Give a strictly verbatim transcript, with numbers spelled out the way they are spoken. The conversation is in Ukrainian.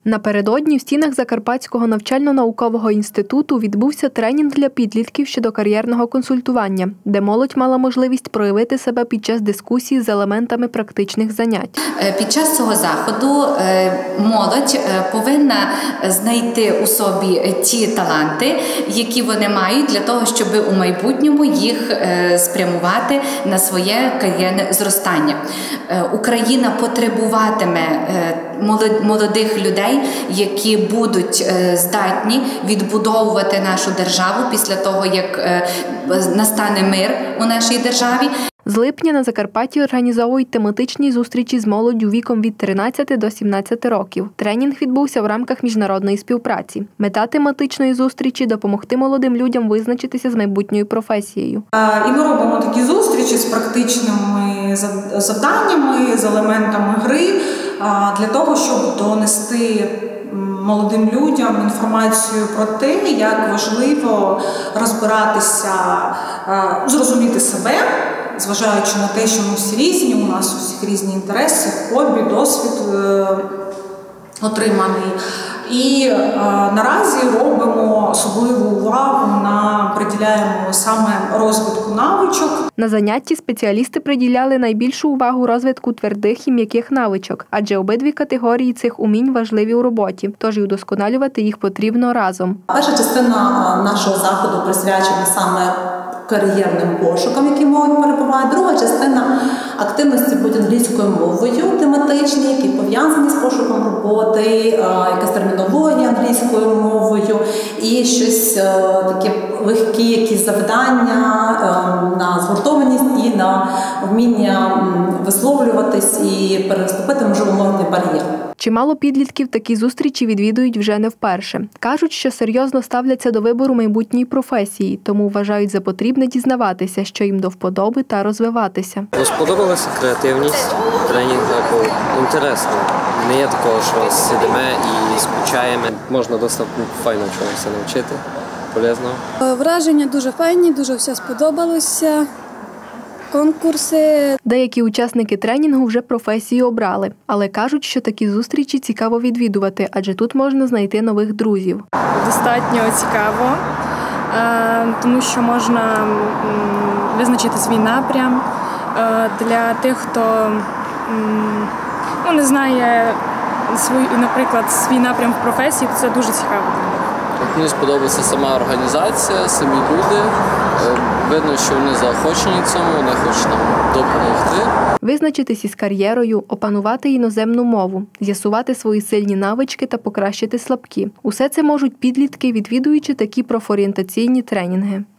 Напередодні в стінах Закарпатського навчально-наукового інституту відбувся тренінг для підлітків щодо кар'єрного консультування, де молодь мала можливість проявити себе під час дискусії з елементами практичних занять. Під час цього заходу молодь повинна знайти у собі ті таланти, які вони мають для того, щоб у майбутньому їх спрямувати на своє кар'єрне зростання. Україна потребуватиме молодих людей, які будуть здатні відбудовувати нашу державу після того, як настане мир у нашій державі. З липня на Закарпатті організовують тематичні зустрічі з молоддю віком від тринадцяти до сімнадцяти років. Тренінг відбувся в рамках міжнародної співпраці. Мета тематичної зустрічі – допомогти молодим людям визначитися з майбутньою професією. І ми робимо такі зустрічі з практичними завданнями, з елементами гри, для того, щоб донести молодим людям інформацію про те, як важливо розбиратися, зрозуміти себе, зважаючи на те, що ми всі різні, у нас у всіх різні інтереси, хобі, досвід е, отриманий. І е, наразі робимо особливу увагу на, приділяємо саме розвитку навичок. На занятті спеціалісти приділяли найбільшу увагу розвитку твердих і м'яких навичок, адже обидві категорії цих умінь важливі у роботі, тож і удосконалювати їх потрібно разом. Перша частина нашого заходу присвячена саме кар'єрним пошукам, які молодь перебуває. Друга частина активності будь англійською мовою, тематичні, які пов'язані з пошуком роботи, якась термінологія англійською мовою і щось таке легкі якісь завдання на згуртованість і на вміння висловлюватись і переступити, можливо, мовний бар'єр. Чимало підлітків такі зустрічі відвідують вже не вперше. Кажуть, що серйозно ставляться до вибору майбутньої професії, тому вважають за потрібне дізнаватися, що їм до вподоби, та розвиватися. Сподобалася креативність, тренінг був інтересний. Не є такого, що сидимо і скучаємо. Можна досить файно чогось навчити, полезно. Враження дуже файні, дуже все сподобалося. Конкурси. Деякі учасники тренінгу вже професію обрали, але кажуть, що такі зустрічі цікаво відвідувати, адже тут можна знайти нових друзів. Достатньо цікаво, тому що можна визначити свій напрям. Для тих, хто ну, не знає, свій, наприклад, свій напрям в професії, то це дуже цікаво. Мені сподобається сама організація, самі люди. Видно, що вони заохочені цьому, вони хочуть нам допомогти. Визначитись із кар'єрою, опанувати іноземну мову, з'ясувати свої сильні навички та покращити слабкі. Усе це можуть підлітки, відвідуючи такі профорієнтаційні тренінги.